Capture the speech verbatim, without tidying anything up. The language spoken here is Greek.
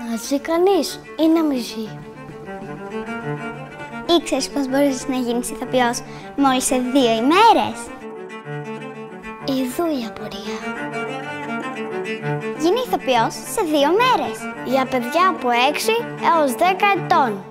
Να ζει κανείς ή να μη ζει? Ήξερες πως μπορείς να γίνεις ηθοποιός μόλις σε δύο ημέρες? Ιδού η απορία. Γίνε ηθοποιός σε δύο μέρες. Για παιδιά από έξι έως δέκα ετών.